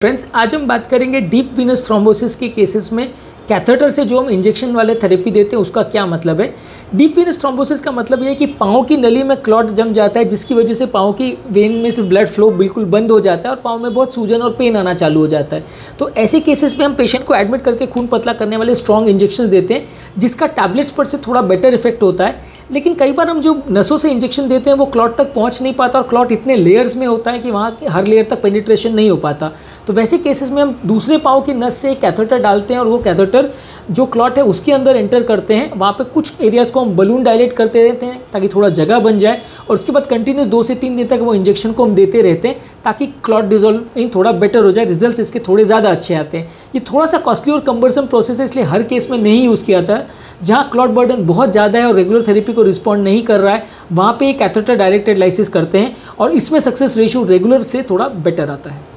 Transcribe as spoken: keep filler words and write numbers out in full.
Friends, आज हम बात करेंगे डीप वीनस थ्रोम्बोसिस के केसेस में कैथेटर से जो हम इंजेक्शन वाले थेरेपी देते हैं उसका क्या मतलब है। डीप वीनस थ्रोम्बोसिस का मतलब ये है कि पाँव की नली में क्लॉट जम जाता है, जिसकी वजह से पाँव की वेन में से ब्लड फ्लो बिल्कुल बंद हो जाता है और पाँव में बहुत सूजन और पेन आना चालू हो जाता है। तो ऐसे केसेस में हम पेशेंट को एडमिट करके खून पतला करने वाले स्ट्रॉन्ग इंजेक्शन देते हैं, जिसका टैबलेट्स पर से थोड़ा बेटर इफेक्ट होता है। लेकिन कई बार हम जो नसों से इंजेक्शन देते हैं वो क्लॉट तक पहुंच नहीं पाता और क्लॉट इतने लेयर्स में होता है कि वहाँ के हर लेयर तक पेनिट्रेशन नहीं हो पाता। तो वैसे केसेस में हम दूसरे पाँव की नस से एक कैथेटर डालते हैं और वो कैथेटर जो क्लॉट है उसके अंदर एंटर करते हैं। वहाँ पे कुछ एरियाज़ को हम बलून डायलेट करते रहते हैं ताकि थोड़ा जगह बन जाए, और उसके बाद कंटिन्यूस दो से तीन दिन तक वो इंजेक्शन को हम देते रहते हैं ताकि क्लॉट डिजोल्विंग थोड़ा बेटर हो जाए। रिजल्ट्स इसके थोड़े ज़्यादा अच्छे आते हैं। ये थोड़ा सा कॉस्टली और कम्बरसम प्रोसेस है, इसलिए हर केस में नहीं यूज़ किया था। जहाँ क्लॉट बर्डन बहुत ज़्यादा है और रेगुलर थेरेपी को रिस्पॉन्ड नहीं कर रहा है, वहाँ पे कैथेटर डायरेक्टेड लाइसिस करते हैं और इसमें सक्सेस रेशियो रेगुलर से थोड़ा बेटर आता है।